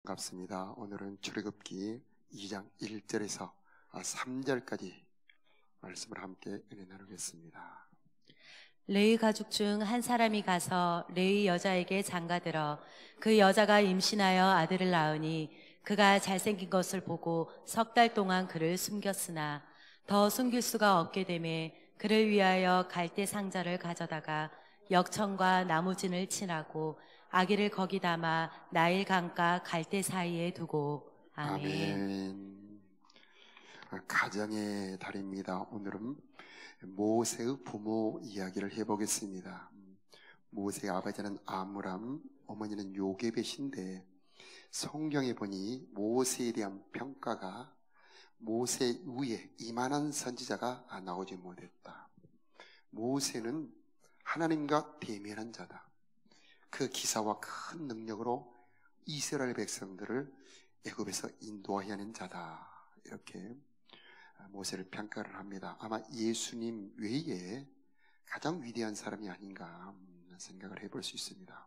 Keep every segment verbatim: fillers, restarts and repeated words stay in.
반갑습니다. 오늘은 출애굽기 이 장 일 절에서 삼 절까지 말씀을 함께 은혜 나누겠습니다. 레위 가족 중 한 사람이 가서 레위 여자에게 장가들어 그 여자가 임신하여 아들을 낳으니 그가 잘생긴 것을 보고 석 달 동안 그를 숨겼으나 더 숨길 수가 없게 되매 그를 위하여 갈대 상자를 가져다가 역청과 나무진을 칠하고 아기를 거기 담아 나일 강가 갈대 사이에 두고. 아멘. 아멘. 가정의 달입니다. 오늘은 모세의 부모 이야기를 해보겠습니다. 모세의 아버지는 아므람, 어머니는 요게벳인데 성경에 보니 모세에 대한 평가가 모세 위에 이만한 선지자가 나오지 못했다. 모세는 하나님과 대면한 자다. 그 기사와 큰 능력으로 이스라엘 백성들을 애굽에서 인도하여낸 자다. 이렇게 모세를 평가를 합니다. 아마 예수님 외에 가장 위대한 사람이 아닌가 생각을 해볼 수 있습니다.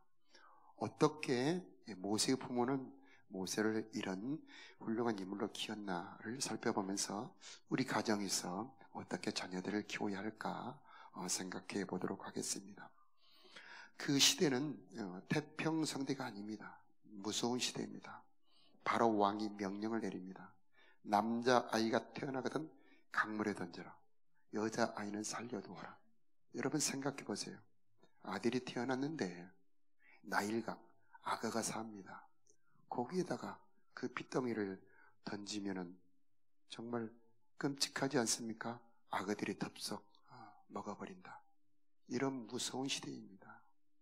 어떻게 모세의 부모는 모세를 이런 훌륭한 인물로 키웠나를 살펴보면서 우리 가정에서 어떻게 자녀들을 키워야 할까 생각해 보도록 하겠습니다. 그 시대는 태평성대가 아닙니다. 무서운 시대입니다. 바로 왕이 명령을 내립니다. 남자아이가 태어나거든 강물에 던져라. 여자아이는 살려두어라. 여러분 생각해 보세요. 아들이 태어났는데 나일강, 악어가 삽니다. 거기에다가 그 핏덩이를 던지면은 정말 끔찍하지 않습니까? 악어들이 덥석 먹어버린다. 이런 무서운 시대입니다.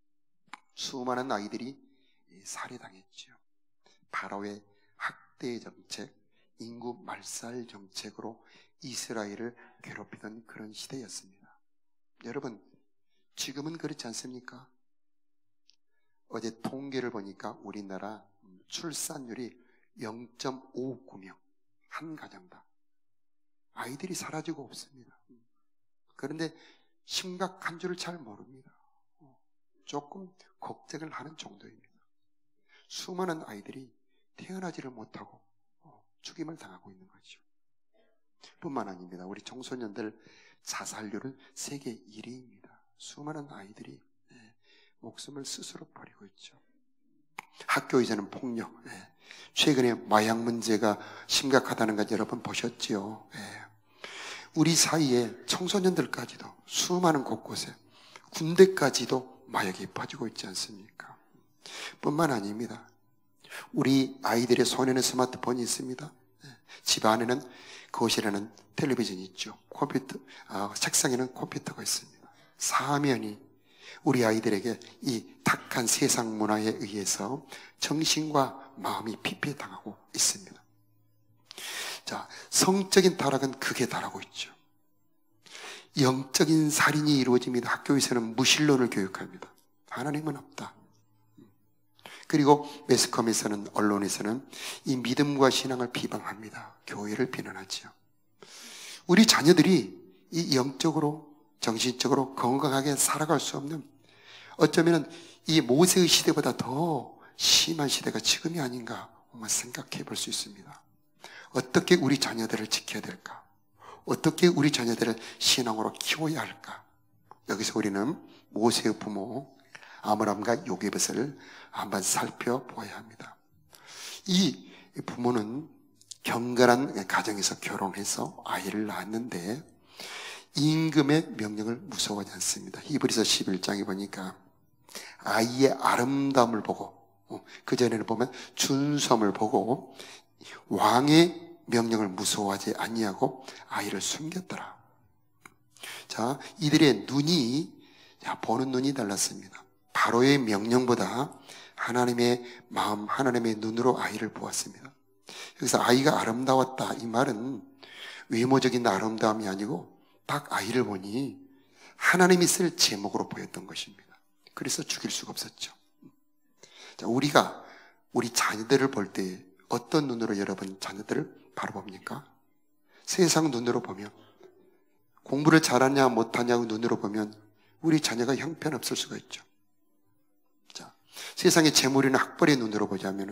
수많은 아이들이 살해당했죠. 바로의 학대 정책, 인구 말살 정책으로 이스라엘을 괴롭히던 그런 시대였습니다. 여러분, 지금은 그렇지 않습니까? 어제 통계를 보니까 우리나라 출산율이 영 점 오구 명, 한 가정당. 아이들이 사라지고 없습니다. 그런데 심각한 줄을 잘 모릅니다. 조금 걱정을 하는 정도입니다. 수많은 아이들이 태어나지를 못하고 죽임을 당하고 있는 거죠. 뿐만 아닙니다. 우리 청소년들 자살률은 세계 일 위입니다. 수많은 아이들이 목숨을 스스로 버리고 있죠. 학교에서는 폭력, 최근에 마약 문제가 심각하다는 것 여러분 보셨지요? 우리 사이에 청소년들까지도 수많은 곳곳에 군대까지도 마약이 빠지고 있지 않습니까? 뿐만 아닙니다. 우리 아이들의 손에는 스마트폰이 있습니다. 집 안에는 거실에는 텔레비전이 있죠. 컴퓨터, 아, 책상에는 컴퓨터가 있습니다. 사면이 우리 아이들에게 이 탁한 세상 문화에 의해서 정신과 마음이 피폐당하고 있습니다. 자, 성적인 타락은 극에 달하고 있죠. 영적인 살인이 이루어집니다. 학교에서는 무신론을 교육합니다. 하나님은 없다. 그리고 매스컴에서는, 언론에서는 이 믿음과 신앙을 비방합니다. 교회를 비난하죠. 우리 자녀들이 이 영적으로, 정신적으로 건강하게 살아갈 수 없는, 어쩌면 이 모세의 시대보다 더 심한 시대가 지금이 아닌가 생각해 볼 수 있습니다. 어떻게 우리 자녀들을 지켜야 될까? 어떻게 우리 자녀들을 신앙으로 키워야 할까? 여기서 우리는 모세의 부모 아므람과 요게벳을 한번 살펴보아야 합니다. 이 부모는 경건한 가정에서 결혼해서 아이를 낳았는데 임금의 명령을 무서워하지 않습니다. 히브리서 십일 장에 보니까 아이의 아름다움을 보고, 그전에는 보면 준섬을 보고 왕의 명령을 무서워하지 아니하고 아이를 숨겼더라. 자, 이들의 눈이, 자, 보는 눈이 달랐습니다. 바로의 명령보다 하나님의 마음, 하나님의 눈으로 아이를 보았습니다. 그래서 아이가 아름다웠다, 이 말은 외모적인 아름다움이 아니고 딱 아이를 보니 하나님이 쓸 제목으로 보였던 것입니다. 그래서 죽일 수가 없었죠. 자, 우리가 우리 자녀들을 볼 때 어떤 눈으로 여러분 자녀들을 바라봅니까? 세상 눈으로 보면, 공부를 잘하냐 못하냐고 눈으로 보면 우리 자녀가 형편없을 수가 있죠. 자, 세상의 재물이나 학벌의 눈으로 보자면은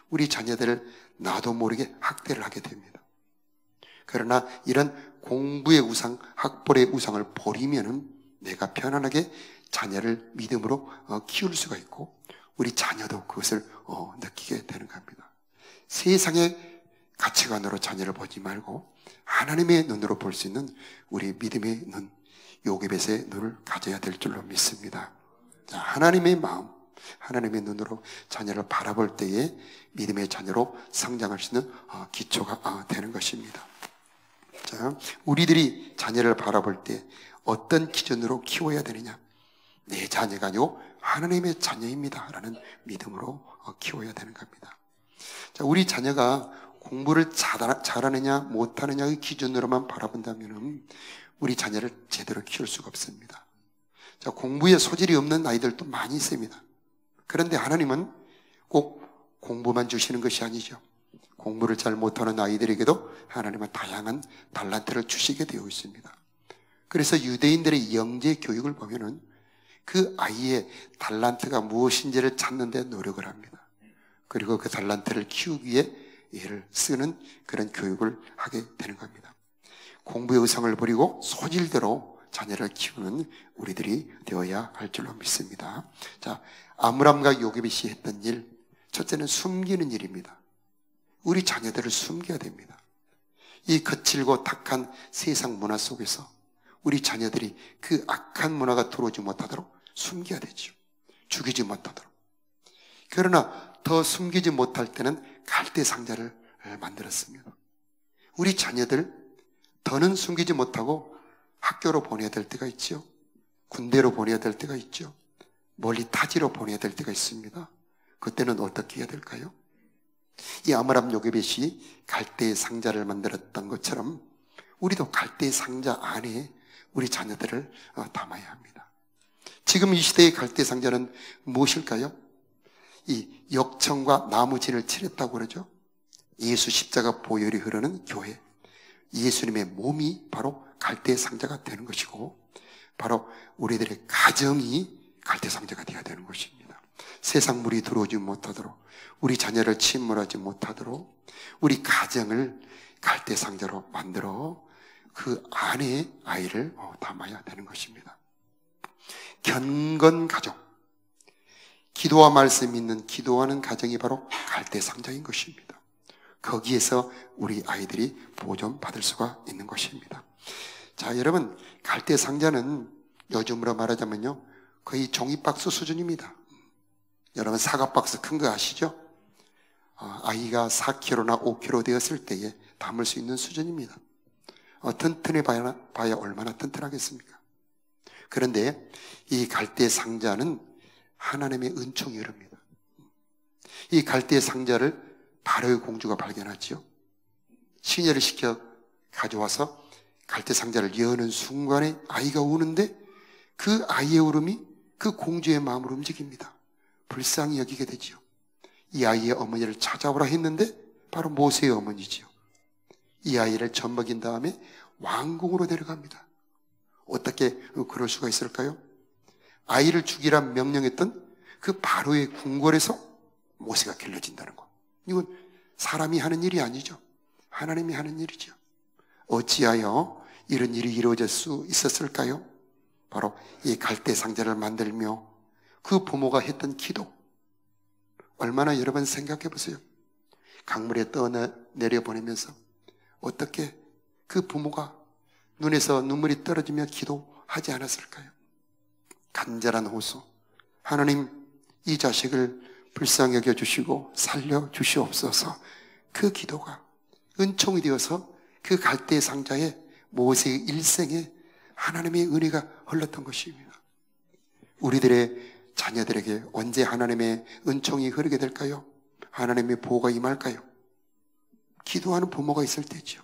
우리 자녀들을 나도 모르게 학대를 하게 됩니다. 그러나 이런 공부의 우상, 학벌의 우상을 버리면은 내가 편안하게 자녀를 믿음으로 키울 수가 있고 우리 자녀도 그것을 느끼게 되는 겁니다. 세상의 가치관으로 자녀를 보지 말고 하나님의 눈으로 볼 수 있는 우리 믿음의 눈, 요셉의 눈을 가져야 될 줄로 믿습니다. 자, 하나님의 마음, 하나님의 눈으로 자녀를 바라볼 때에 믿음의 자녀로 성장할 수 있는 기초가 되는 것입니다. 자, 우리들이 자녀를 바라볼 때 어떤 기준으로 키워야 되느냐? 내 자녀가 아니고 하나님의 자녀입니다 라는 믿음으로 키워야 되는 겁니다. 자, 우리 자녀가 공부를 잘하느냐 못하느냐의 기준으로만 바라본다면 우리 자녀를 제대로 키울 수가 없습니다. 자, 공부에 소질이 없는 아이들도 많이 있습니다. 그런데 하나님은 꼭 공부만 주시는 것이 아니죠. 공부를 잘 못하는 아이들에게도 하나님은 다양한 달란트를 주시게 되어 있습니다. 그래서 유대인들의 영재 교육을 보면은 그 아이의 달란트가 무엇인지를 찾는 데 노력을 합니다. 그리고 그 달란트를 키우기 위해 얘를 쓰는 그런 교육을 하게 되는 겁니다. 공부의 의상을 버리고 소질대로 자녀를 키우는 우리들이 되어야 할 줄로 믿습니다. 자, 아므람과 요셉이 했던 일, 첫째는 숨기는 일입니다. 우리 자녀들을 숨겨야 됩니다. 이 거칠고 탁한 세상 문화 속에서 우리 자녀들이 그 악한 문화가 들어오지 못하도록 숨겨야 되죠. 죽이지 못하도록. 그러나 더 숨기지 못할 때는 갈대 상자를 만들었습니다. 우리 자녀들 더는 숨기지 못하고 학교로 보내야 될 때가 있죠. 군대로 보내야 될 때가 있죠. 멀리 타지로 보내야 될 때가 있습니다. 그때는 어떻게 해야 될까요? 이 아므람 요게벳이 갈대 상자를 만들었던 것처럼 우리도 갈대 상자 안에 우리 자녀들을 담아야 합니다. 지금 이 시대의 갈대 상자는 무엇일까요? 이 역청과 나무진을 칠했다고 그러죠. 예수 십자가 보혈이 흐르는 교회, 예수님의 몸이 바로 갈대 상자가 되는 것이고 바로 우리들의 가정이 갈대 상자가 되어야 되는 것입니다. 세상 물이 들어오지 못하도록, 우리 자녀를 침몰하지 못하도록 우리 가정을 갈대 상자로 만들어 그 안에 아이를 담아야 되는 것입니다. 견건 가정, 기도와 말씀 있는 기도하는 가정이 바로 갈대 상자인 것입니다. 거기에서 우리 아이들이 보존 받을 수가 있는 것입니다. 자, 여러분, 갈대 상자는 요즘으로 말하자면요 거의 종이박스 수준입니다. 여러분 사과박스 큰 거 아시죠? 어, 아이가 사 킬로그램나 오 킬로그램 되었을 때에 담을 수 있는 수준입니다. 어, 튼튼해 봐야, 봐야 얼마나 튼튼하겠습니까? 그런데 이 갈대 상자는 하나님의 은총이 흐릅니다. 이 갈대 상자를 바로의 공주가 발견하지요. 시녀를 시켜 가져와서 갈대 상자를 여는 순간에 아이가 우는데 그 아이의 울음이 그 공주의 마음을 움직입니다. 불쌍히 여기게 되지요. 이 아이의 어머니를 찾아오라 했는데 바로 모세의 어머니지요. 이 아이를 젖먹인 다음에 왕궁으로 데려갑니다. 어떻게 그럴 수가 있을까요? 아이를 죽이라 명령했던 그 바로의 궁궐에서 모세가 길러진다는 것. 이건 사람이 하는 일이 아니죠. 하나님이 하는 일이죠. 어찌하여 이런 일이 이루어질 수 있었을까요? 바로 이 갈대 상자를 만들며 그 부모가 했던 기도. 얼마나 여러분 생각해 보세요. 강물에 떠내려 보내면서 어떻게 그 부모가 눈에서 눈물이 떨어지며 기도하지 않았을까요? 간절한 호소. 하나님, 이 자식을 불쌍히 여겨주시고 살려주시옵소서. 그 기도가 은총이 되어서 그 갈대 상자에 모세의 일생에 하나님의 은혜가 흘렀던 것입니다. 우리들의 자녀들에게 언제 하나님의 은총이 흐르게 될까요? 하나님의 보호가 임할까요? 기도하는 부모가 있을 때죠.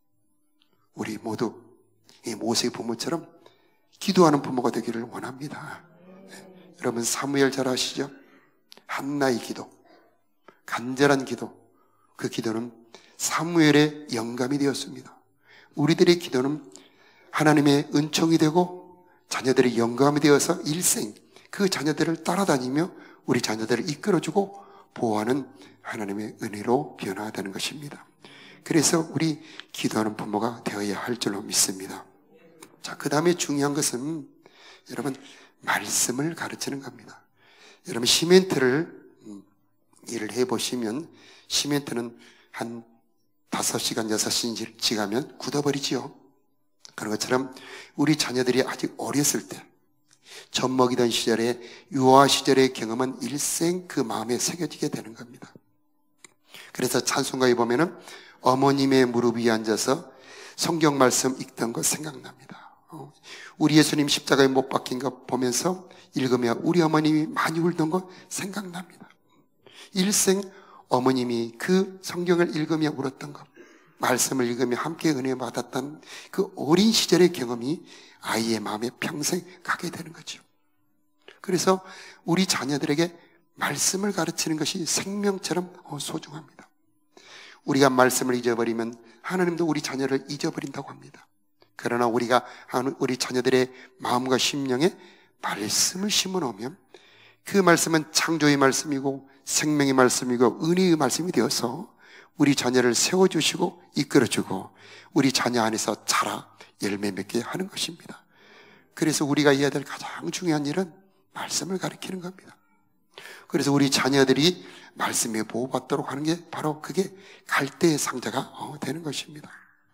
우리 모두 이 모세의 부모처럼 기도하는 부모가 되기를 원합니다. 네. 여러분 사무엘 잘 아시죠? 한나의 기도, 간절한 기도, 그 기도는 사무엘의 영감이 되었습니다. 우리들의 기도는 하나님의 은총이 되고 자녀들의 영감이 되어서 일생 그 자녀들을 따라다니며 우리 자녀들을 이끌어주고 보호하는 하나님의 은혜로 변화되는 것입니다. 그래서 우리 기도하는 부모가 되어야 할 줄로 믿습니다. 자, 그 다음에 중요한 것은 여러분 말씀을 가르치는 겁니다. 여러분 시멘트를 음, 일을 해보시면 시멘트는 한 다섯 시간, 여섯 시간 지나면 굳어버리지요. 그런 것처럼 우리 자녀들이 아직 어렸을 때 젖먹이던 시절에 유아 시절의 경험은 일생 그 마음에 새겨지게 되는 겁니다. 그래서 찬송가에 보면은 어머님의 무릎 위에 앉아서 성경 말씀 읽던 거 생각납니다. 어, 우리 예수님 십자가에 못 박힌 거 보면서 읽으며 우리 어머님이 많이 울던 거 생각납니다. 일생 어머님이 그 성경을 읽으며 울었던 것, 말씀을 읽으며 함께 은혜 받았던 그 어린 시절의 경험이 아이의 마음에 평생 가게 되는 거죠. 그래서 우리 자녀들에게 말씀을 가르치는 것이 생명처럼 소중합니다. 우리가 말씀을 잊어버리면 하나님도 우리 자녀를 잊어버린다고 합니다. 그러나 우리가 우리 자녀들의 마음과 심령에 말씀을 심어놓으면 그 말씀은 창조의 말씀이고 생명의 말씀이고 은혜의 말씀이 되어서 우리 자녀를 세워주시고 이끌어주고 우리 자녀 안에서 자라 열매 맺게 하는 것입니다. 그래서 우리가 해야 될 가장 중요한 일은 말씀을 가르치는 겁니다. 그래서 우리 자녀들이 말씀에 보호받도록 하는 게 바로 그게 갈대의 상자가 되는 것입니다.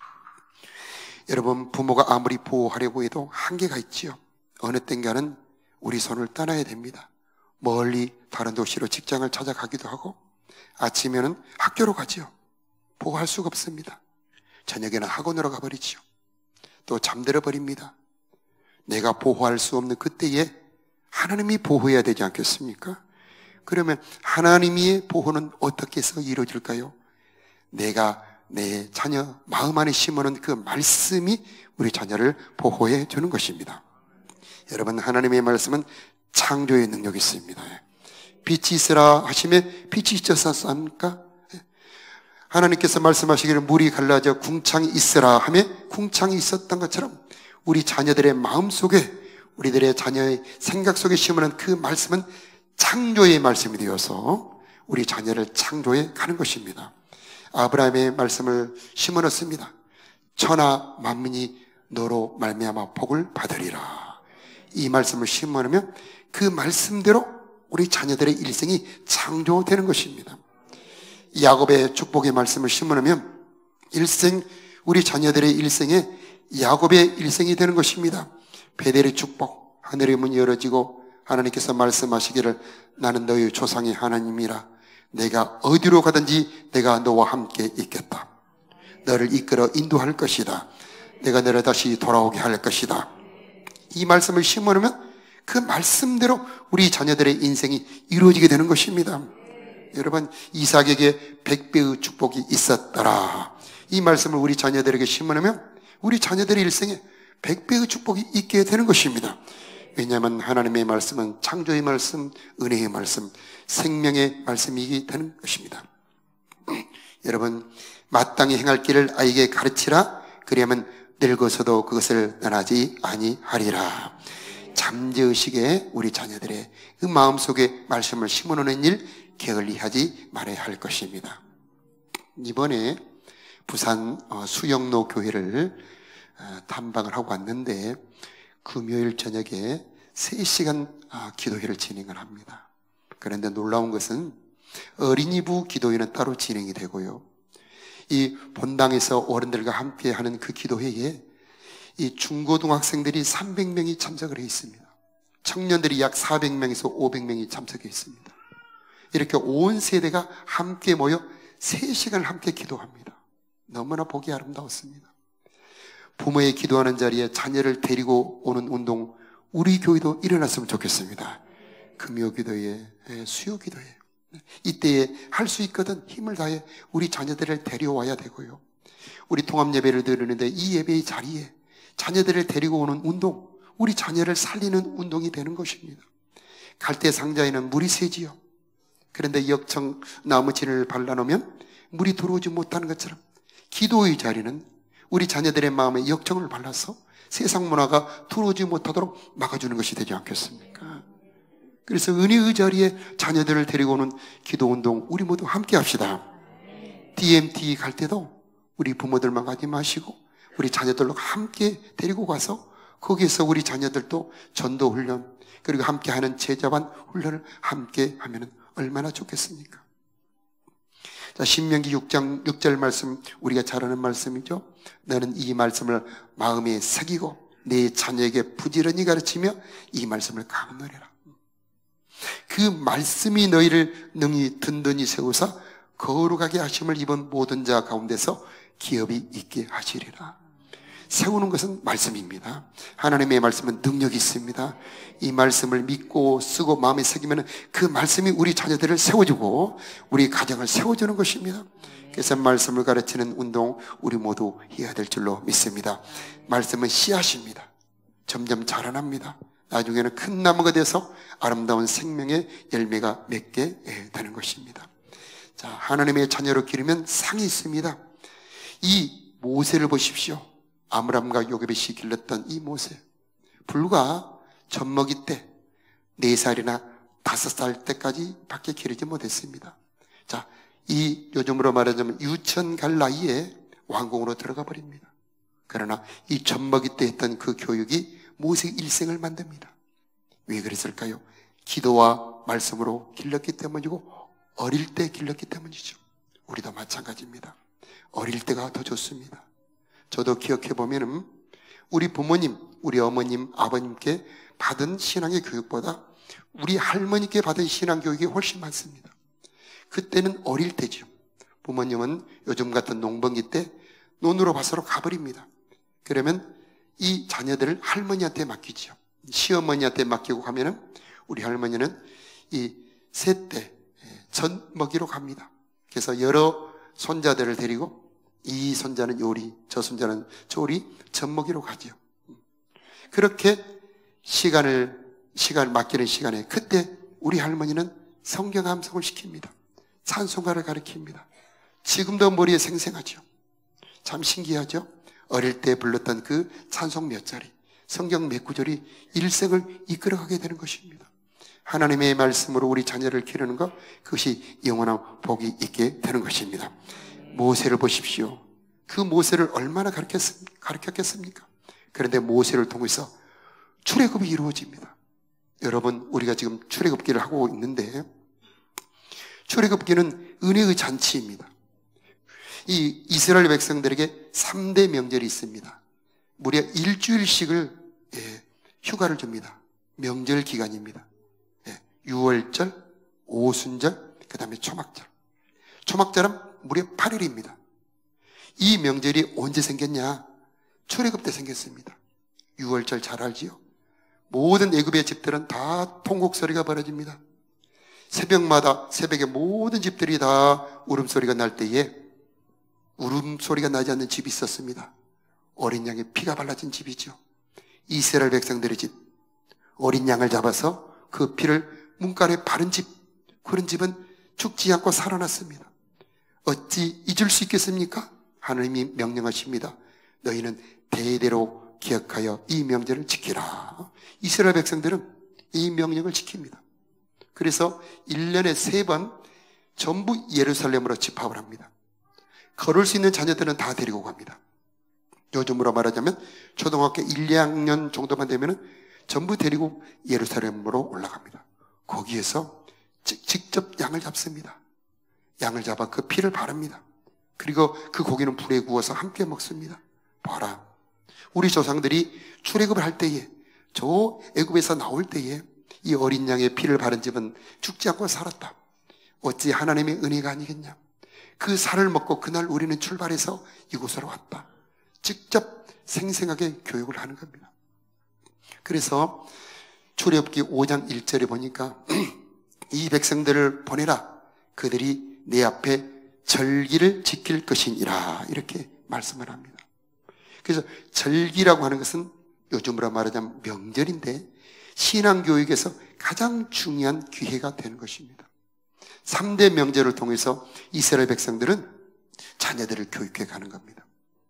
여러분, 부모가 아무리 보호하려고 해도 한계가 있지요. 어느 땐가는 우리 손을 떠나야 됩니다. 멀리 다른 도시로 직장을 찾아가기도 하고 아침에는 학교로 가지요. 보호할 수가 없습니다. 저녁에는 학원으로 가버리지요. 또 잠들어 버립니다. 내가 보호할 수 없는 그때에 하나님이 보호해야 되지 않겠습니까? 그러면 하나님의 보호는 어떻게 해서 이루어질까요? 내가 내 자녀 마음 안에 심어놓은 그 말씀이 우리 자녀를 보호해 주는 것입니다. 여러분, 하나님의 말씀은 창조의 능력이 있습니다. 빛이 있으라 하시면 빛이 있었습니까? 하나님께서 말씀하시기를 물이 갈라져 궁창이 있으라 하면 궁창이 있었던 것처럼 우리 자녀들의 마음속에 우리들의 자녀의 생각 속에 심어놓은 그 말씀은 창조의 말씀이 되어서 우리 자녀를 창조해 가는 것입니다. 아브라함의 말씀을 심어놓습니다. 천하 만민이 너로 말미암아 복을 받으리라. 이 말씀을 심어놓으면 그 말씀대로 우리 자녀들의 일생이 창조되는 것입니다. 야곱의 축복의 말씀을 심어놓으면 일생 우리 자녀들의 일생에 야곱의 일생이 되는 것입니다. 베델의 축복, 하늘의 문이 열어지고 하나님께서 말씀하시기를 나는 너희 조상의 하나님이라. 내가 어디로 가든지 내가 너와 함께 있겠다. 너를 이끌어 인도할 것이다. 내가 너를 다시 돌아오게 할 것이다. 이 말씀을 심어놓으면 그 말씀대로 우리 자녀들의 인생이 이루어지게 되는 것입니다. 여러분, 이삭에게 백배의 축복이 있었더라. 이 말씀을 우리 자녀들에게 심어놓으면 우리 자녀들의 일생에 백배의 축복이 있게 되는 것입니다. 왜냐하면 하나님의 말씀은 창조의 말씀, 은혜의 말씀, 생명의 말씀이기 되는 것입니다. 여러분, 마땅히 행할 길을 아이에게 가르치라. 그리하면 늙어서도 그것을 떠나지 아니하리라. 잠재의식에 우리 자녀들의 그 마음속에 말씀을 심어놓는 일 게을리하지 말아야 할 것입니다. 이번에 부산 수영로 교회를 탐방을 하고 왔는데 금요일 저녁에 세 시간 기도회를 진행을 합니다. 그런데 놀라운 것은 어린이부 기도회는 따로 진행이 되고요, 이 본당에서 어른들과 함께 하는 그 기도회에 이 중고등학생들이 삼백 명이 참석을 해 있습니다. 청년들이 약 사백 명에서 오백 명이 참석해 있습니다. 이렇게 온 세대가 함께 모여 세 시간을 함께 기도합니다. 너무나 보기 아름다웠습니다. 부모의 기도하는 자리에 자녀를 데리고 오는 운동, 우리 교회도 일어났으면 좋겠습니다. 금요기도회, 수요기도회, 이때에 할 수 있거든 힘을 다해 우리 자녀들을 데려와야 되고요, 우리 통합예배를 드리는데 이 예배의 자리에 자녀들을 데리고 오는 운동, 우리 자녀를 살리는 운동이 되는 것입니다. 갈대 상자에는 물이 새지요. 그런데 역청 나무진을 발라놓으면 물이 들어오지 못하는 것처럼 기도의 자리는 우리 자녀들의 마음에 역청을 발라서 세상 문화가 들어오지 못하도록 막아주는 것이 되지 않겠습니까? 그래서 은혜의 자리에 자녀들을 데리고 오는 기도운동 우리 모두 함께 합시다. 디엠티 갈 때도 우리 부모들만 가지 마시고 우리 자녀들로 함께 데리고 가서 거기에서 우리 자녀들도 전도 훈련 그리고 함께 하는 제자반 훈련을 함께 하면 얼마나 좋겠습니까? 자, 신명기 육 장 육 절 말씀 우리가 잘 아는 말씀이죠. 너는 이 말씀을 마음에 새기고 내 자녀에게 부지런히 가르치며 이 말씀을 강론해라. 그 말씀이 너희를 능히 든든히 세우사 거룩하게 하심을 입은 모든 자 가운데서 기업이 있게 하시리라. 세우는 것은 말씀입니다. 하나님의 말씀은 능력이 있습니다. 이 말씀을 믿고 쓰고 마음에 새기면 그 말씀이 우리 자녀들을 세워주고 우리 가정을 세워주는 것입니다. 그래서 말씀을 가르치는 운동 우리 모두 해야 될 줄로 믿습니다. 말씀은 씨앗입니다. 점점 자라납니다. 나중에는 큰 나무가 돼서 아름다운 생명의 열매가 맺게 되는 것입니다. 자, 하나님의 자녀로 기르면 상이 있습니다. 이 모세를 보십시오. 아므람과 요게벳이 길렀던 이 모세, 불과 젖먹이 때 네 살이나 다섯 살 때까지 밖에 기르지 못했습니다. 자, 이 요즘으로 말하자면 유치원 갈 나이에 왕궁으로 들어가 버립니다. 그러나 이 젖먹이 때 했던 그 교육이 모세의 일생을 만듭니다. 왜 그랬을까요? 기도와 말씀으로 길렀기 때문이고 어릴 때 길렀기 때문이죠. 우리도 마찬가지입니다. 어릴 때가 더 좋습니다. 저도 기억해 보면은 우리 부모님, 우리 어머님, 아버님께 받은 신앙의 교육보다 우리 할머니께 받은 신앙 교육이 훨씬 많습니다. 그때는 어릴 때죠. 부모님은 요즘 같은 농번기 때 논으로 밭으로 가버립니다. 그러면 이 자녀들을 할머니한테 맡기죠. 시어머니한테 맡기고 가면은 우리 할머니는 이 셋대 전 먹이로 갑니다. 그래서 여러 손자들을 데리고 이 손자는 요리, 저 손자는 조리, 전 먹이로 가죠. 그렇게 시간을 시간 맡기는 시간에 그때 우리 할머니는 성경 암송을 시킵니다. 찬송가를 가르칩니다. 지금도 머리에 생생하죠. 참 신기하죠. 어릴 때 불렀던 그 찬송 몇 자리, 성경 몇 구절이 일생을 이끌어가게 되는 것입니다. 하나님의 말씀으로 우리 자녀를 기르는 것, 그것이 영원한 복이 있게 되는 것입니다. 모세를 보십시오. 그 모세를 얼마나 가르쳤겠습니까? 그런데 모세를 통해서 출애굽이 이루어집니다. 여러분, 우리가 지금 출애굽기를 하고 있는데 출애굽기는 은혜의 잔치입니다. 이 이스라엘 백성들에게 삼 대 명절이 있습니다. 무려 일주일씩을 예, 휴가를 줍니다. 명절 기간입니다. 예, 유월절, 오순절, 그 다음에 초막절. 초막절은 무려 팔 일입니다. 이 명절이 언제 생겼냐? 출애굽 때 생겼습니다. 유월절 잘 알지요? 모든 애굽의 집들은 다 통곡 소리가 벌어집니다. 새벽마다 새벽에 모든 집들이 다 울음소리가 날 때에 울음소리가 나지 않는 집이 있었습니다. 어린 양의 피가 발라진 집이죠. 이스라엘 백성들의 집. 어린 양을 잡아서 그 피를 문간에 바른 집. 그런 집은 죽지 않고 살아났습니다. 어찌 잊을 수 있겠습니까? 하나님이 명령하십니다. 너희는 대대로 기억하여 이 명절을 지키라. 이스라엘 백성들은 이 명령을 지킵니다. 그래서 일 년에 세 번 전부 예루살렘으로 집합을 합니다. 걸을 수 있는 자녀들은 다 데리고 갑니다. 요즘으로 말하자면 초등학교 일, 이 학년 정도만 되면 전부 데리고 예루살렘으로 올라갑니다. 거기에서 직접 양을 잡습니다. 양을 잡아 그 피를 바릅니다. 그리고 그 고기는 불에 구워서 함께 먹습니다. 봐라, 우리 조상들이 출애굽을 할 때에, 저 애굽에서 나올 때에 이 어린 양의 피를 바른 집은 죽지 않고 살았다. 어찌 하나님의 은혜가 아니겠냐? 그 살을 먹고 그날 우리는 출발해서 이곳으로 왔다. 직접 생생하게 교육을 하는 겁니다. 그래서 출애굽기 오 장 일 절에 보니까 이 백성들을 보내라. 그들이 내 앞에 절기를 지킬 것이니라. 이렇게 말씀을 합니다. 그래서 절기라고 하는 것은 요즘으로 말하자면 명절인데 신앙교육에서 가장 중요한 기회가 되는 것입니다. 삼 대 명절을 통해서 이스라엘 백성들은 자녀들을 교육해 가는 겁니다.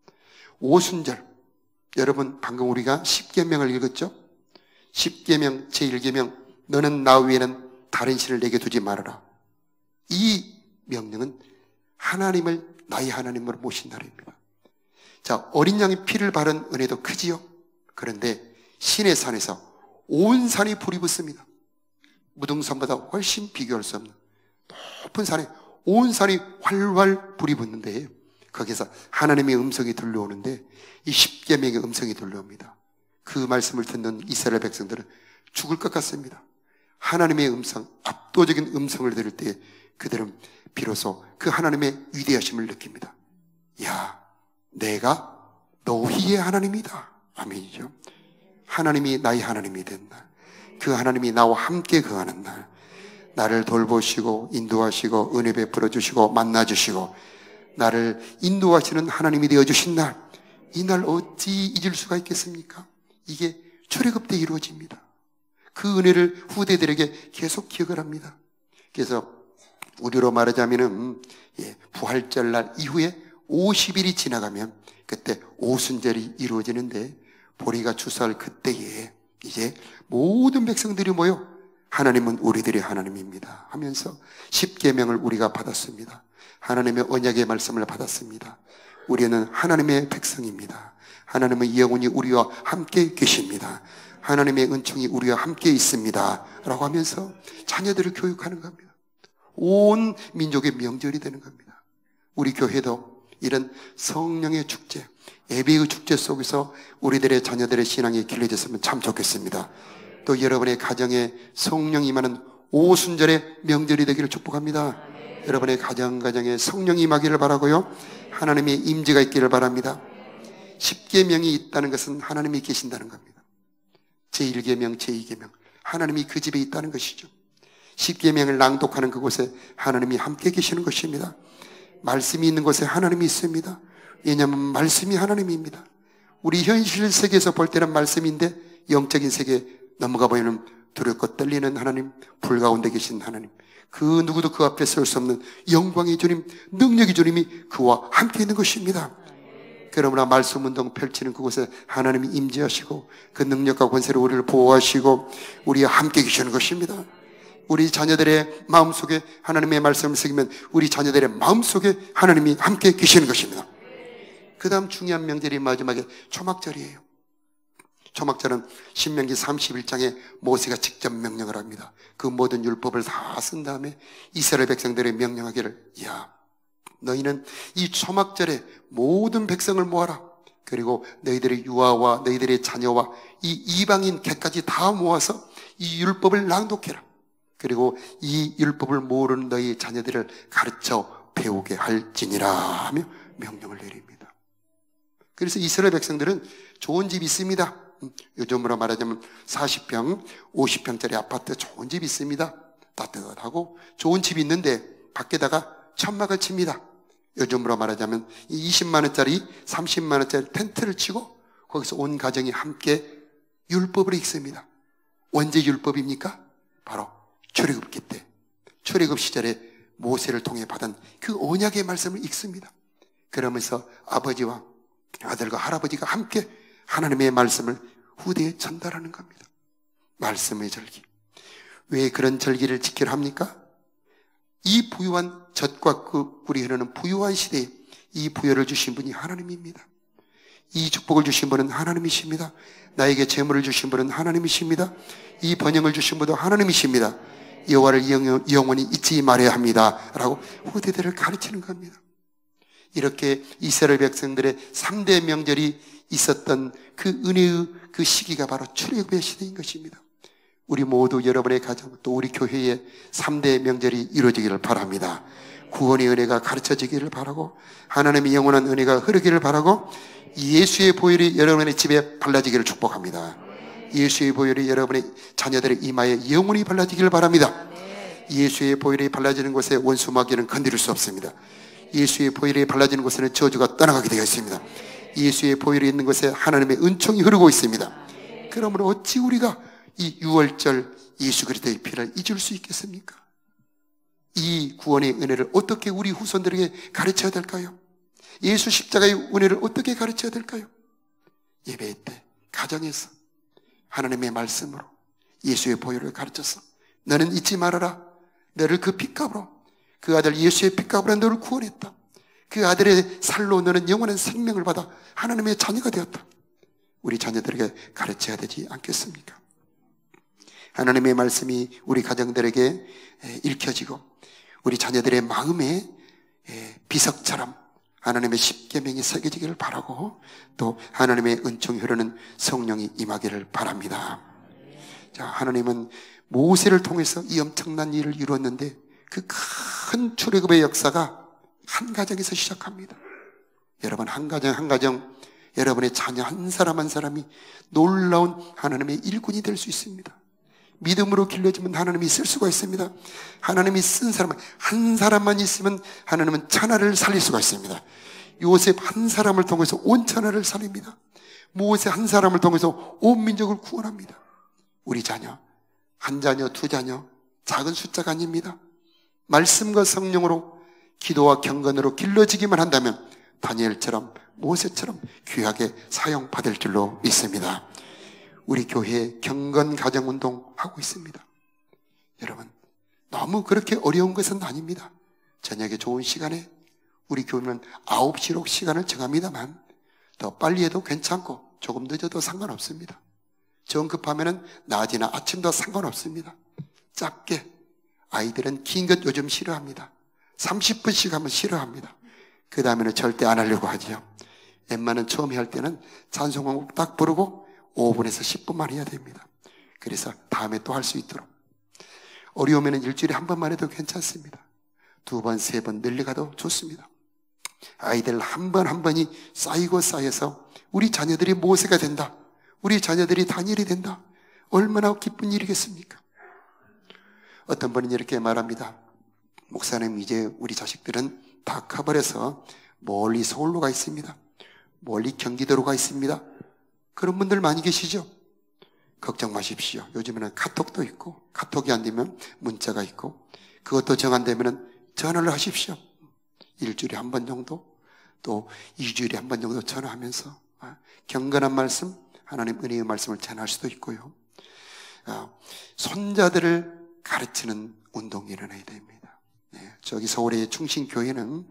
오순절, 여러분 방금 우리가 십계명을 읽었죠? 십계명 제일 계명 너는 나 외에는 다른 신을 내게 두지 말아라. 이 명령은 하나님을 나의 하나님으로 모신다입니다. 자, 어린 양의 피를 바른 은혜도 크지요. 그런데 신의 산에서 온 산이 불이 붙습니다. 무등산보다 훨씬 비교할 수 없는 높은 산에 온 산이 활활 불이 붙는데, 거기서 하나님의 음성이 들려오는데 이 십계명의 음성이 들려옵니다. 그 말씀을 듣는 이스라엘 백성들은 죽을 것 같습니다. 하나님의 음성, 압도적인 음성을 들을 때 그들은 비로소 그 하나님의 위대하심을 느낍니다. 야, 내가 너희의 하나님이다. 아멘이죠. 하나님이 나의 하나님이 된 날, 그 하나님이 나와 함께 거하는 날, 나를 돌보시고 인도하시고 은혜 베풀어 주시고 만나 주시고 나를 인도하시는 하나님이 되어주신 날, 이 날 어찌 잊을 수가 있겠습니까? 이게 출애굽 때 이루어집니다. 그 은혜를 후대들에게 계속 기억을 합니다. 그래서 우리로 말하자면은 예, 부활절 날 이후에 오십 일이 지나가면 그때 오순절이 이루어지는데, 보리가 추수할 그때에 이제 모든 백성들이 모여 하나님은 우리들의 하나님입니다 하면서 십계명을 우리가 받았습니다. 하나님의 언약의 말씀을 받았습니다. 우리는 하나님의 백성입니다. 하나님의 영혼이 우리와 함께 계십니다. 하나님의 은총이 우리와 함께 있습니다 라고 하면서 자녀들을 교육하는 겁니다. 온 민족의 명절이 되는 겁니다. 우리 교회도 이런 성령의 축제, 예배의 축제 속에서 우리들의 자녀들의 신앙이 길러졌으면 참 좋겠습니다. 또 여러분의 가정에 성령이 임하는 오순절의 명절이 되기를 축복합니다. 여러분의 가정 가정에 성령이 임하기를 바라고요, 하나님의 임재가 있기를 바랍니다. 십계명이 있다는 것은 하나님이 계신다는 겁니다. 제일 계명, 제이 계명, 하나님이 그 집에 있다는 것이죠. 십계명을 낭독하는 그곳에 하나님이 함께 계시는 것입니다. 말씀이 있는 곳에 하나님이 있습니다. 왜냐하면 말씀이 하나님입니다. 우리 현실 세계에서 볼 때는 말씀인데 영적인 세계에 넘어가 보이는 두렵고 떨리는 하나님, 불 가운데 계신 하나님, 그 누구도 그 앞에 설 수 없는 영광의 주님, 능력의 주님이 그와 함께 있는 것입니다. 그러므로 말씀 운동 펼치는 그곳에 하나님이 임재하시고 그 능력과 권세로 우리를 보호하시고 우리와 함께 계시는 것입니다. 우리 자녀들의 마음속에 하나님의 말씀을 새기면 우리 자녀들의 마음속에 하나님이 함께 계시는 것입니다. 그 다음 중요한 명절이 마지막에 초막절이에요. 초막절은 신명기 삼십일 장에 모세가 직접 명령을 합니다. 그 모든 율법을 다 쓴 다음에 이스라엘 백성들의 명령하기를, 야, 너희는 이 초막절에 모든 백성을 모아라. 그리고 너희들의 유아와 너희들의 자녀와 이 이방인 개까지 다 모아서 이 율법을 낭독해라. 그리고 이 율법을 모르는 너희 자녀들을 가르쳐 배우게 할지니라 하며 명령을 내립니다. 그래서 이스라엘 백성들은 좋은 집이 있습니다. 요즘으로 말하자면 사십 평, 오십 평짜리 아파트 좋은 집이 있습니다. 따뜻하고 좋은 집이 있는데 밖에다가 천막을 칩니다. 요즘으로 말하자면 이십만 원짜리, 삼십만 원짜리 텐트를 치고 거기서 온 가정이 함께 율법을 읽습니다. 언제 율법입니까? 바로 출애굽기 때, 출애굽 시절에 모세를 통해 받은 그 언약의 말씀을 읽습니다. 그러면서 아버지와 아들과 할아버지가 함께 하나님의 말씀을 후대에 전달하는 겁니다. 말씀의 절기. 왜 그런 절기를 지키려 합니까? 이 부유한 젖과 꿀이 흐르는 부유한 시대에 이 부여를 주신 분이 하나님입니다. 이 축복을 주신 분은 하나님이십니다. 나에게 재물을 주신 분은 하나님이십니다. 이 번영을 주신 분도 하나님이십니다. 여호와를 영원히 잊지 말아야 합니다 라고 후대들을 가르치는 겁니다. 이렇게 이스라엘 백성들의 삼 대 명절이 있었던 그 은혜의 그 시기가 바로 출애굽의 시대인 것입니다. 우리 모두 여러분의 가정 또 우리 교회의 삼 대 명절이 이루어지기를 바랍니다. 구원의 은혜가 가르쳐지기를 바라고 하나님의 영원한 은혜가 흐르기를 바라고 예수의 보혈이 여러분의 집에 발라지기를 축복합니다. 예수의 보혈이 여러분의 자녀들의 이마에 영원히 발라지기를 바랍니다. 예수의 보혈이 발라지는 곳에 원수 마귀는 건드릴 수 없습니다. 예수의 보혈이 발라지는 곳에는 저주가 떠나가게 되어 있습니다. 예수의 보혈이 있는 곳에 하나님의 은총이 흐르고 있습니다. 그러므로 어찌 우리가 이 유월절 예수 그리스도의 피를 잊을 수 있겠습니까? 이 구원의 은혜를 어떻게 우리 후손들에게 가르쳐야 될까요? 예수 십자가의 은혜를 어떻게 가르쳐야 될까요? 예배 때, 가정에서 하나님의 말씀으로 예수의 보혈을 가르쳤어. 너는 잊지 말아라. 너를 그 핏값으로, 그 아들 예수의 핏값으로 너를 구원했다. 그 아들의 살로 너는 영원한 생명을 받아 하나님의 자녀가 되었다. 우리 자녀들에게 가르쳐야 되지 않겠습니까? 하나님의 말씀이 우리 가정들에게 읽혀지고 우리 자녀들의 마음에 비석처럼 하나님의 십계명이 새겨지기를 바라고, 또 하나님의 은총이 흐르는 성령이 임하기를 바랍니다. 자, 하나님은 모세를 통해서 이 엄청난 일을 이루었는데 그 큰 출애굽의 역사가 한 가정에서 시작합니다. 여러분, 한 가정 한 가정, 여러분의 자녀 한 사람 한 사람이 놀라운 하나님의 일꾼이 될 수 있습니다. 믿음으로 길러지면 하나님이 쓸 수가 있습니다. 하나님이 쓴 사람 한 사람만 있으면 하나님은 천하를 살릴 수가 있습니다. 요셉 한 사람을 통해서 온 천하를 살립니다. 모세 한 사람을 통해서 온 민족을 구원합니다. 우리 자녀, 한 자녀, 두 자녀, 작은 숫자가 아닙니다. 말씀과 성령으로, 기도와 경건으로 길러지기만 한다면 다니엘처럼, 모세처럼 귀하게 사용받을 줄로 믿습니다. 우리 교회에 경건 가정운동 하고 있습니다. 여러분, 너무 그렇게 어려운 것은 아닙니다. 저녁에 좋은 시간에 우리 교회는 아홉 시로 시간을 정합니다만 더 빨리 해도 괜찮고 조금 늦어도 상관없습니다. 정 급하면 낮이나 아침도 상관없습니다. 짧게, 아이들은 긴 것 요즘 싫어합니다. 삼십 분씩 하면 싫어합니다. 그 다음에는 절대 안 하려고 하지요. 엠마는 처음에 할 때는 찬송곡 딱 부르고 오 분에서 십 분만 해야 됩니다. 그래서 다음에 또 할 수 있도록. 어려우면 일주일에 한 번만 해도 괜찮습니다. 두 번, 세 번 늘려가도 좋습니다. 아이들 한 번 한 번이 쌓이고 쌓여서 우리 자녀들이 모세가 된다, 우리 자녀들이 다니엘이 된다, 얼마나 기쁜 일이겠습니까? 어떤 분은 이렇게 말합니다. 목사님, 이제 우리 자식들은 다 커버려서 멀리 서울로 가 있습니다. 멀리 경기도로 가 있습니다. 그런 분들 많이 계시죠? 걱정 마십시오. 요즘에는 카톡도 있고, 카톡이 안 되면 문자가 있고, 그것도 정 안 되면 전화를 하십시오. 일주일에 한 번 정도, 또 이주일에 한 번 정도 전화하면서 경건한 말씀, 하나님 은혜의 말씀을 전할 수도 있고요. 손자들을 가르치는 운동이 일어나야 됩니다. 저기 서울의 충신교회는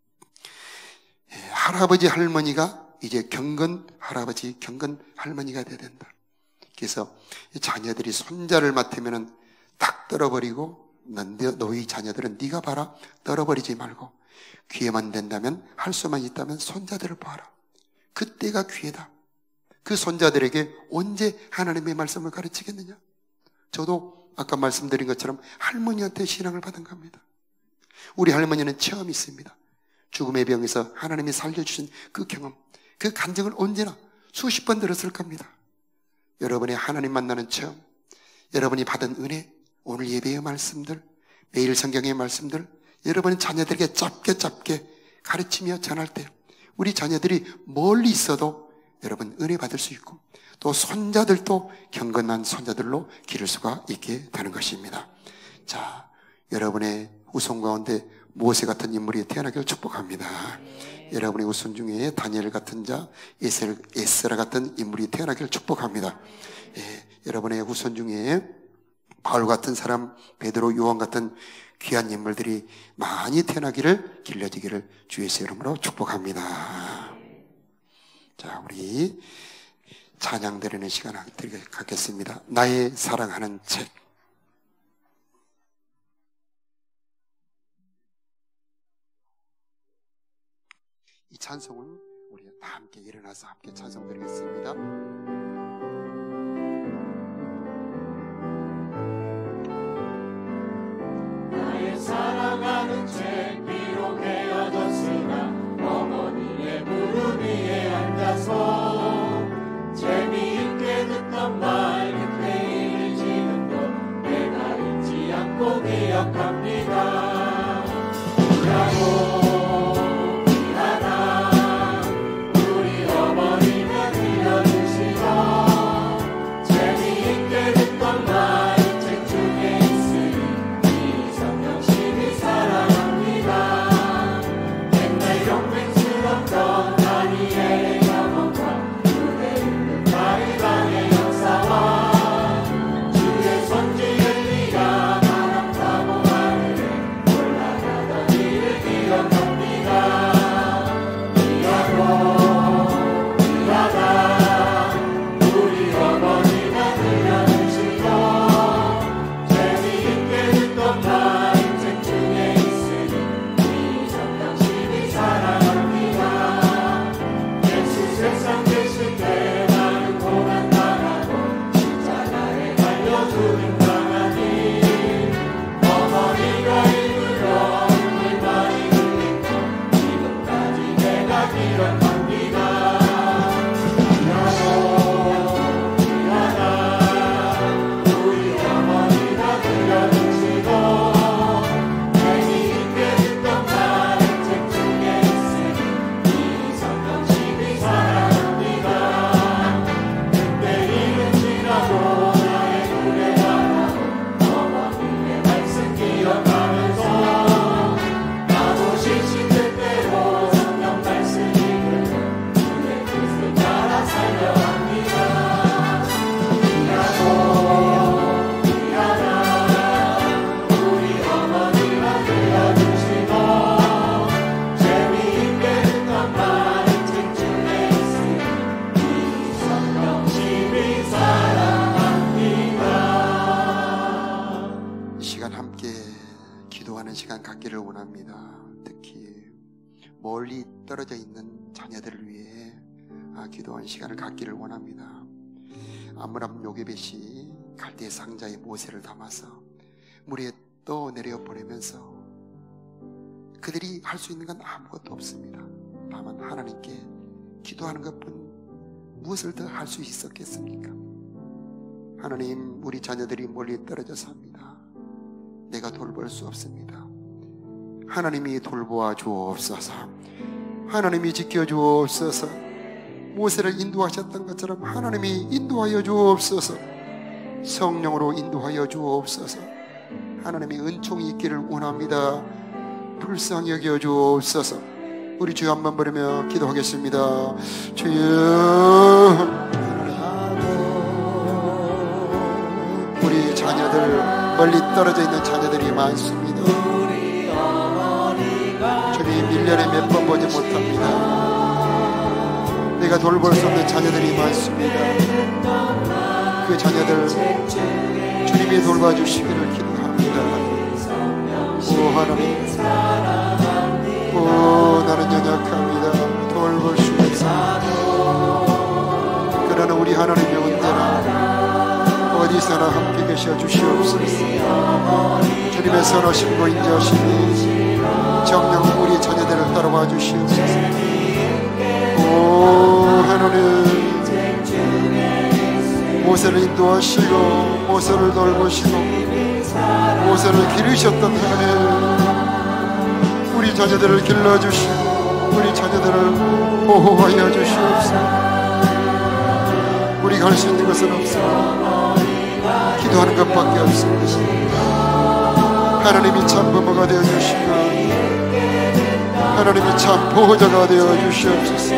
할아버지 할머니가 이제 경건 할아버지, 경건 할머니가 돼야 된다. 그래서 자녀들이 손자를 맡으면 딱 떨어버리고, 너희 자녀들은 네가 봐라, 떨어버리지 말고 기회만 된다면, 할 수만 있다면 손자들을 봐라. 그때가 기회다. 그 손자들에게 언제 하나님의 말씀을 가르치겠느냐? 저도 아까 말씀드린 것처럼 할머니한테 신앙을 받은 겁니다. 우리 할머니는 체험이 있습니다. 죽음의 병에서 하나님이 살려주신 그 경험, 그 간증을 언제나 수십 번 들었을 겁니다. 여러분의 하나님 만나는 체험, 여러분이 받은 은혜, 오늘 예배의 말씀들, 매일 성경의 말씀들, 여러분의 자녀들에게 짧게 짧게 가르치며 전할 때 우리 자녀들이 멀리 있어도 여러분 은혜 받을 수 있고, 또 손자들도 경건한 손자들로 기를 수가 있게 되는 것입니다. 자, 여러분의 후손 가운데 모세 같은 인물이 태어나기를 축복합니다. 여러분의 후손 중에 다니엘 같은 자, 에스라 같은 인물이 태어나기를 축복합니다. 예, 여러분의 후손 중에 바울 같은 사람, 베드로, 요한 같은 귀한 인물들이 많이 태어나기를, 길러지기를 주의 이름으로 축복합니다. 자, 우리 찬양 드리는 시간 갖겠습니다. 나의 사랑하는 책. 이 찬송은 우리 다 함께 일어나서 함께 찬송 드리겠습니다. 나의 사랑하는 책, 비록 헤어졌으나 어머니의 무릎 위에 앉아서 재미있게 듣던 말, 그때 읽지는 것 내가 잊지 않고 기억합니다. 라고 주의 멀리 떨어져 있는 자녀들을 위해 기도하는 시간을 갖기를 원합니다. 아므람 요게벳이 갈대 상자에 모세를 담아서 물에 떠내려 보내면서 그들이 할 수 있는 건 아무것도 없습니다. 다만 하나님께 기도하는 것뿐 무엇을 더 할 수 있었겠습니까? 하나님, 우리 자녀들이 멀리 떨어져 삽니다. 내가 돌볼 수 없습니다. 하나님이 돌보아 주옵소서. 하나님이 지켜 주옵소서. 모세를 인도하셨던 것처럼 하나님이 인도하여 주옵소서. 성령으로 인도하여 주옵소서. 하나님의 은총이 있기를 원합니다. 불쌍히 여겨 주옵소서. 우리 주여 한번 부르며 기도하겠습니다. 주여, 우리 자녀들, 멀리 떨어져 있는 자녀들이 많습니다. 주님, 일 년에 몇 번 보지 못합니다. 내가 돌볼 수 없는 자녀들이 많습니다. 그 자녀들 주님이 돌봐주시기를 기도합니다. 오 하나님, 오 나는 연약합니다. 돌볼 수 없습니다. 그러나 우리 하나님의 은혜는 어디서나 함께 계셔 주시옵소서. 주님의 선하심과 인자하심이 정녕 우리 자녀들을 따라와 주시옵소서. 오 하나님, 모세를 인도하시고 모세를 돌보시고 모세를 기르셨던 하나님, 우리 자녀들을 길러주시고 우리 자녀들을 보호하여 주시옵소서. 우리가 할 수 있는 것은 없습니다. 기도하는 것밖에 없습니다. 하나님이 참 부모가 되어주시고 하나님이 참 보호자가 되어주시옵소서.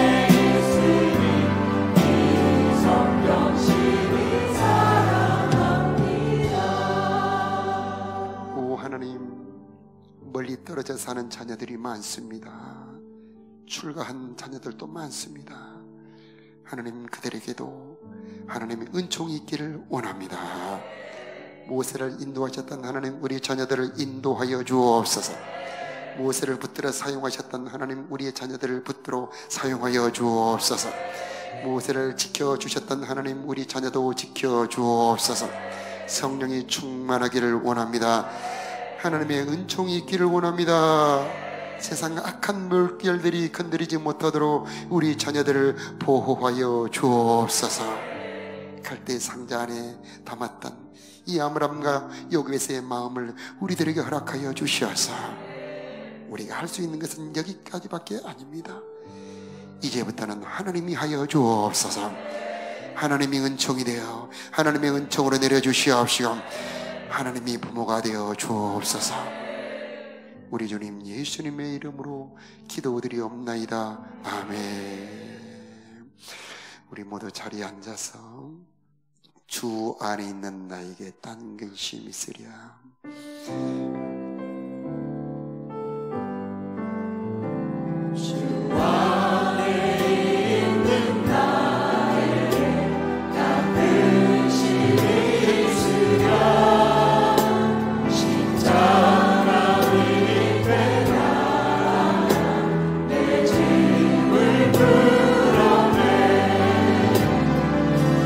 오 하나님, 멀리 떨어져 사는 자녀들이 많습니다. 출가한 자녀들도 많습니다. 하나님, 그들에게도 하나님의 은총이 있기를 원합니다. 모세를 인도하셨던 하나님, 우리 자녀들을 인도하여 주옵소서. 모세를 붙들어 사용하셨던 하나님, 우리의 자녀들을 붙들어 사용하여 주옵소서. 모세를 지켜주셨던 하나님, 우리 자녀도 지켜주옵소서. 성령이 충만하기를 원합니다. 하나님의 은총이 있기를 원합니다. 세상 악한 물결들이 건드리지 못하도록 우리 자녀들을 보호하여 주옵소서. 갈대 상자 안에 담았던 이 아므람과 요게벳의 마음을 우리들에게 허락하여 주시옵소서. 우리가 할 수 있는 것은 여기까지밖에 아닙니다. 이제부터는 하나님이 하여 주옵소서. 하나님이 은총이 되어 하나님의 은총으로 내려주시옵시고 하나님이 부모가 되어 주옵소서. 우리 주님 예수님의 이름으로 기도드리옵나이다. 아멘. 우리 모두 자리에 앉아서 주 안에 있는 나에게 딴 근심이 있으랴. 주 안에 있는 나에게 딴 근심이 있으랴. 십자가 밑에 나아가 내 짐을 풀어내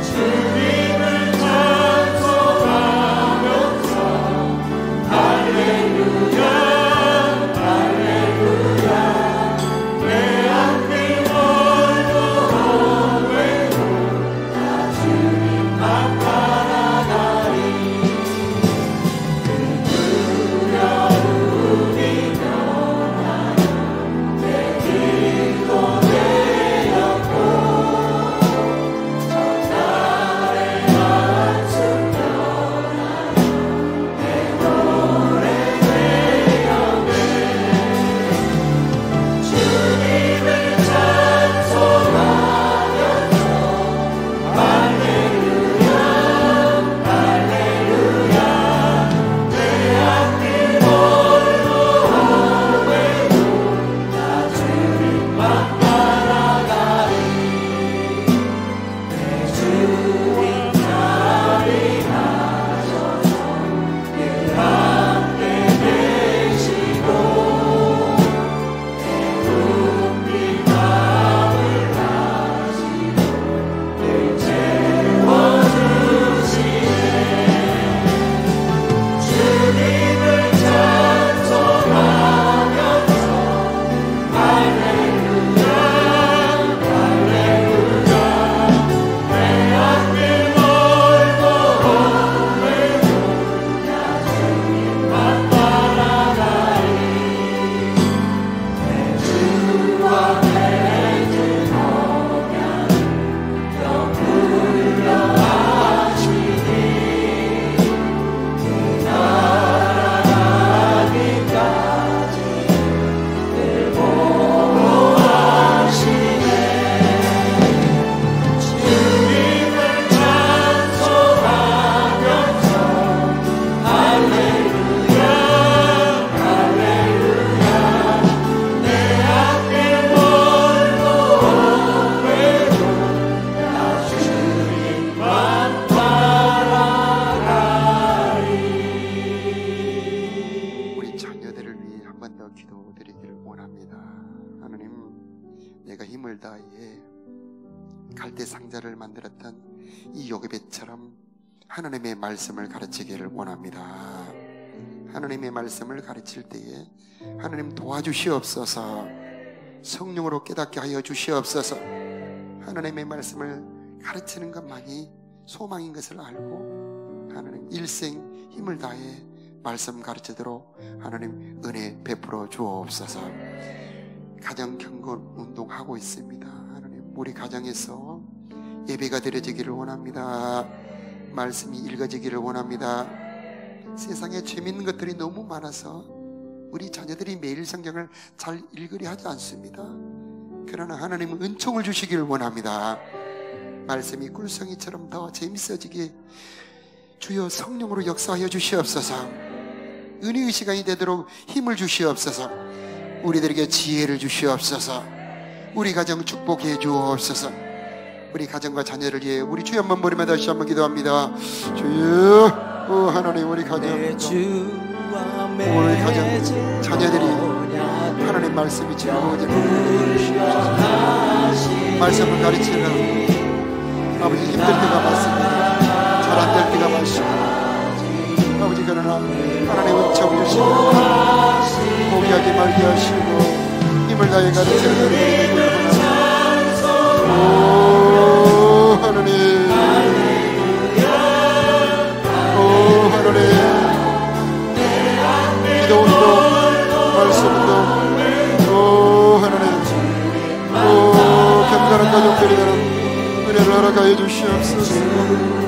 주님을 찬송하면서 할렐루야 내가 힘을 다해 갈대 상자를 만들었던 이 요게벳처럼 하나님의 말씀을 가르치기를 원합니다. 하나님의 말씀을 가르칠 때에 하나님 도와주시옵소서. 성령으로 깨닫게 하여 주시옵소서. 하나님의 말씀을 가르치는 것만이 소망인 것을 알고 하나님 일생 힘을 다해 말씀 가르치도록 하나님 은혜 베풀어 주옵소서. 가정 경건 운동하고 있습니다. 하나님 우리 가정에서 예배가 드려지기를 원합니다. 말씀이 읽어지기를 원합니다. 세상에 재밌는 것들이 너무 많아서 우리 자녀들이 매일 성경을 잘 읽으려 하지 않습니다. 그러나 하나님은 은총을 주시기를 원합니다. 말씀이 꿀성이처럼 더 재밌어지게 주여 성령으로 역사하여 주시옵소서. 은혜의 시간이 되도록 힘을 주시옵소서. 우리들에게 지혜를 주시옵소서. 우리 가정 축복해 주옵소서. 우리 가정과 자녀를 위해 우리 주여 한번 머리만 다시 한번 기도합니다. 주여 오 하나님 우리 가정 우리 가정 자녀들이 하나님 말씀이 즐거워지는 말씀을 가르치는 아버지 힘들 때가 많습니다. 잘 안 될 때가 많습니다. 아버지 그러나 하나님 은총 주시고 포기하지 말게 하시고 힘을 다해 가르치는 우리 되기를 원합니다. 오 하나님 오 하나님 기도운동 말씀운동 오 하나님 오 경건한 가족들이 되는 은혜를 허락하여 주시옵소서.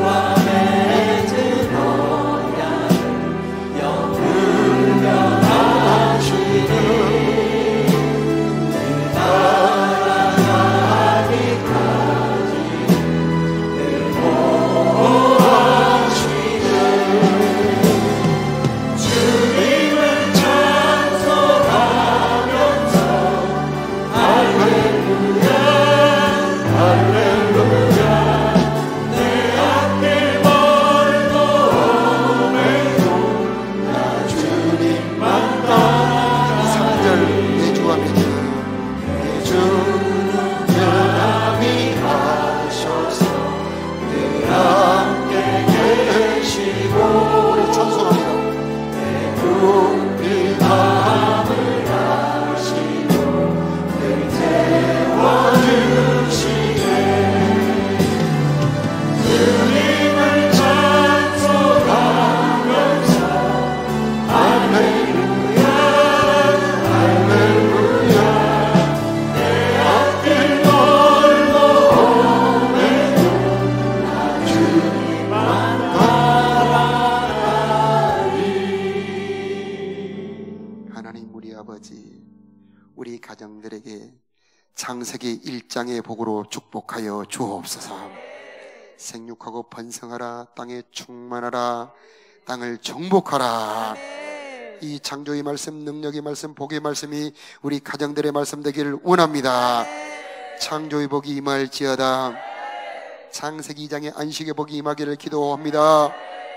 창세기 일 장의 복으로 축복하여 주옵소서. 생육하고 번성하라. 땅에 충만하라. 땅을 정복하라. 이 창조의 말씀, 능력의 말씀, 복의 말씀이 우리 가정들의 말씀 되기를 원합니다. 창조의 복이 임할지어다. 창세기 이 장의 안식의 복이 임하기를 기도합니다.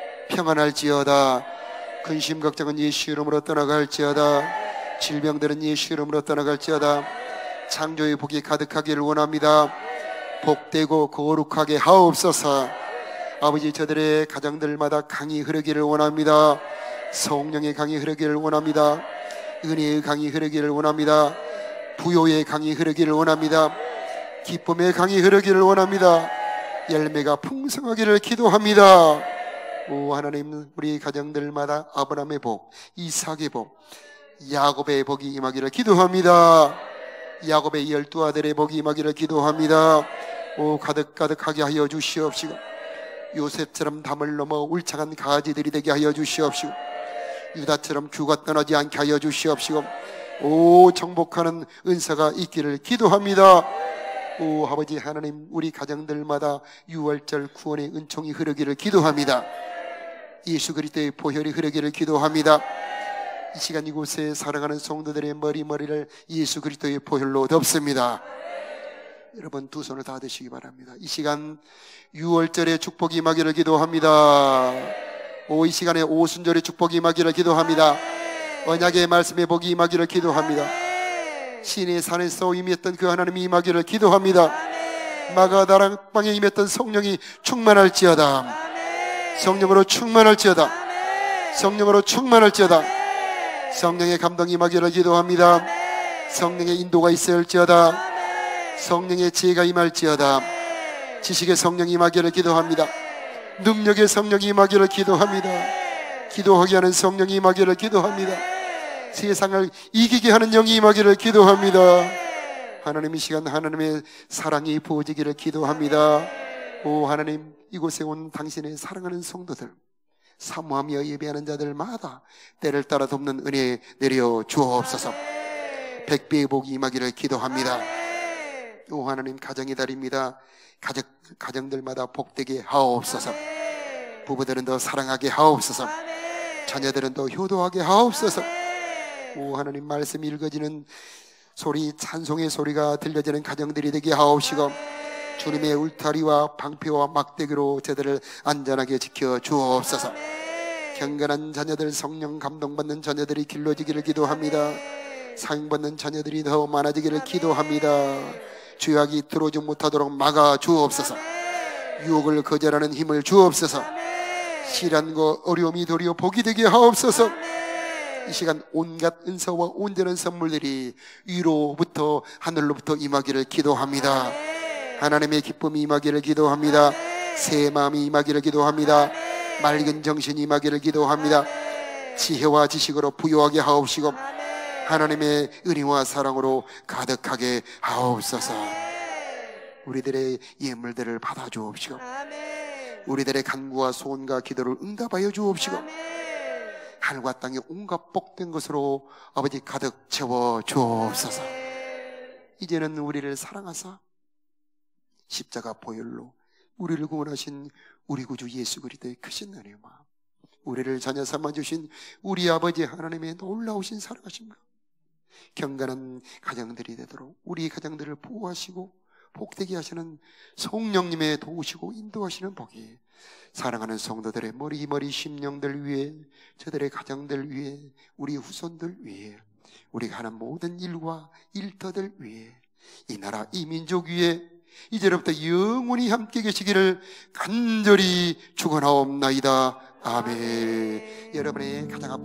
평안할지어다. 근심 걱정은 예수 이름으로 떠나갈지어다. 질병들은 예수 이름으로 떠나갈지어다. 창조의 복이 가득하기를 원합니다. 복되고 거룩하게 하옵소서. 아버지 저들의 가정들마다 강이 흐르기를 원합니다. 성령의 강이 흐르기를 원합니다. 은혜의 강이 흐르기를 원합니다. 부요의 강이 흐르기를 원합니다. 기쁨의 강이 흐르기를 원합니다. 열매가 풍성하기를 기도합니다. 오 하나님 우리 가정들마다 아브라함의 복, 이삭의 복, 야곱의 복이 임하기를 기도합니다. 야곱의 열두 아들의 복이 임하기를 기도합니다. 오 가득가득하게 하여 주시옵시고 요셉처럼 담을 넘어 울창한 가지들이 되게 하여 주시옵시고 유다처럼 규가 떠나지 않게 하여 주시옵시고 오 정복하는 은사가 있기를 기도합니다. 오 아버지 하나님 우리 가정들마다 유월절 구원의 은총이 흐르기를 기도합니다. 예수 그리스도의 보혈이 흐르기를 기도합니다. 이 시간 이곳에 살아가는 성도들의 머리머리를 예수 그리스도의 보혈로 덮습니다. 여러분 두 손을 다 드시기 바랍니다. 이 시간 유월절의 축복이 임하기를 기도합니다. 오 이 시간에 오순절의 축복이 임하기를 기도합니다. 언약의 말씀의 복이 임하기를 기도합니다. 신의 산에서 임했던 그 하나님이 임하기를 기도합니다. 마가다락방에 임했던 성령이 충만할지어다. 성령으로 충만할지어다. 성령으로 충만할지어다. 성령의 감동이 임하기를 기도합니다. 성령의 인도가 있어야 할지어다. 성령의 지혜가 임할지어다. 지식의 성령이 임하기를 기도합니다. 능력의 성령이 임하기를 기도합니다. 기도하게 하는 성령이 임하기를 기도합니다. 세상을 이기게 하는 영이 임하기를 기도합니다. 하나님, 이 시간 하나님의 사랑이 부어지기를 기도합니다. 오 하나님, 이곳에 온 당신의 사랑하는 성도들, 사모하며 예배하는 자들마다 때를 따라 돕는 은혜 내려 주옵소서. 백배의 복이 임하기를 기도합니다. 오 하나님, 가정의 달입니다. 가정, 가정들마다 복되게 하옵소서. 부부들은 더 사랑하게 하옵소서. 자녀들은 더 효도하게 하옵소서. 오 하나님, 말씀이 읽어지는 소리, 찬송의 소리가 들려지는 가정들이 되게 하옵시고, 주님의 울타리와 방패와 막대기로 저들을 안전하게 지켜 주옵소서. 경건한 자녀들, 성령 감동받는 자녀들이 길러지기를 기도합니다. 사용받는 자녀들이 더 많아지기를 기도합니다. 죄악이 들어오지 못하도록 막아 주옵소서. 유혹을 거절하는 힘을 주옵소서. 시련과 어려움이 도리어 복이 되게 하옵소서. 이 시간 온갖 은사와 온전한 선물들이 위로부터 하늘로부터 임하기를 기도합니다. 하나님의 기쁨이 임하기를 기도합니다. 새 마음이 임하기를 기도합니다. 맑은 정신이 임하기를 기도합니다. 지혜와 지식으로 부유하게 하옵시고, 하나님의 은혜와 사랑으로 가득하게 하옵소서. 우리들의 예물들을 받아 주옵시고, 우리들의 간구와 소원과 기도를 응답하여 주옵시고, 하늘과 땅의 온갖 복된 것으로 아버지 가득 채워 주옵소서. 이제는 우리를 사랑하사 십자가 보혈로 우리를 구원하신 우리 구주 예수 그리스도의 크신 은혜와 우리를 자녀 삼아주신 우리 아버지 하나님의 놀라우신 사랑하심과 경건한 가정들이 되도록 우리 가정들을 보호하시고 복되게 하시는 성령님의 도우시고 인도하시는 복이 사랑하는 성도들의 머리 머리 심령들 위에, 저들의 가정들 위에, 우리 후손들 위에, 우리가 하는 모든 일과 일터들 위에, 이 나라 이 민족 위에 이제로부터 영원히 함께 계시기를 간절히 축원하옵나이다. 아멘. 여러분의 가장 아픈